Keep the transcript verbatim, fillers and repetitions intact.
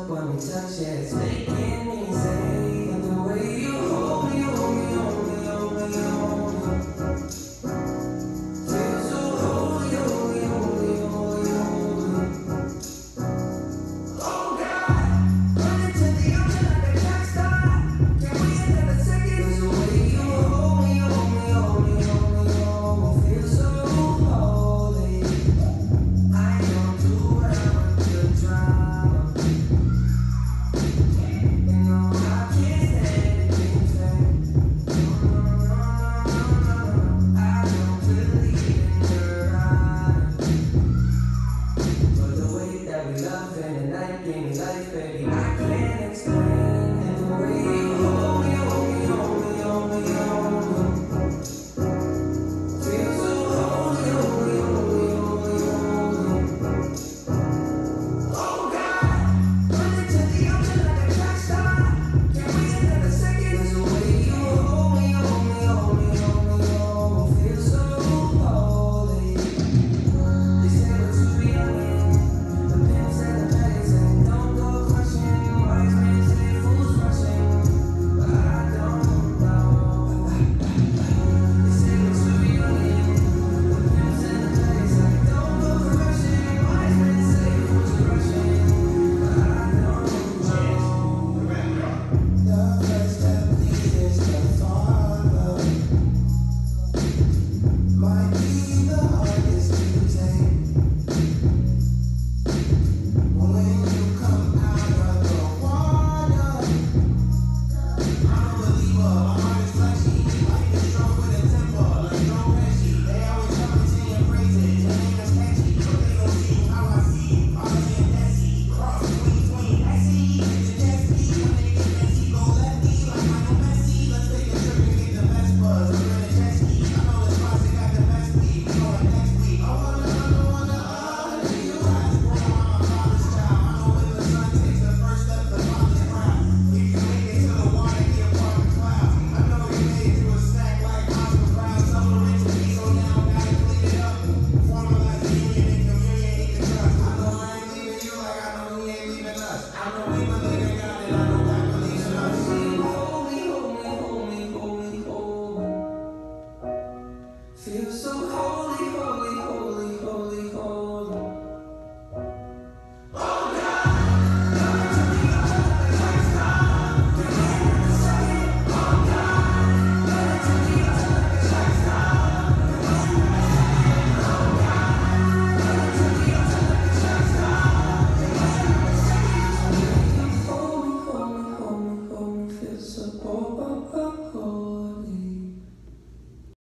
when we touch it, it's making me say, and the way you hold me, hold me, hold me, hold me, hold me, feel so holy, holy, holy, holy, holy. Oh God, running to the ocean like a track star. Can we end up a second? 'Cause the way you hold me, hold me, hold me, hold me, hold me, feel so holy. I don't do what I want to drama. You know I can't stand being fake. No, no, no, no, no, no. I don't believe in your eyes. But the way that we love in the night gave me life, baby. I can't explain. And the way you hold me, hold me, hold me, hold me, hold me, feel so holy, holy, holy, holy, holy. Oh God, running to the ocean like a track star. Can we end up a second? 'Cause the way you hold me, hold me, hold me, hold me, hold me, feel so holy. They say we're too young, the pimps and the baddies say don't go crushing. Wise men say fools rushing, but I don't know. They say we're too young, the pimps and the baddies say don't go crushing. Wise men say fools rushing, but I don't know. The place that pleases the Father might be the hardest to take. When you come out of the water, I'm a believer. My heart is fleshy. Life is strong with a temper, like Joe Pesci. They always tell me sing your praises. Your name is catchy, but they don't see you how I see you. Ollie and Bessie, cross between tween. I see you in the jet ski. When they get messy, go lefty like Michael Messi. Let's take a trip and get the best buzz. We're in a jet ski. I know the spots that got the best weed. We going next week. I wanna, wanna, wanna, honor you. Last born, I'm a father's child. I know when the son takes the first step, the father's proud. If you make it to the water, he a part of the cloud. I know you made it to a snack like Oscar Brown. Some are rich and me, so now gotta clean it up. Formalize the union and communion, need to trust. I know I ain't leaving you like I know he ain't leaving us. I know we believe in God and I know God believes in us. Hold me, hold me, hold me, hold me, hold me. Feel so holy, holy,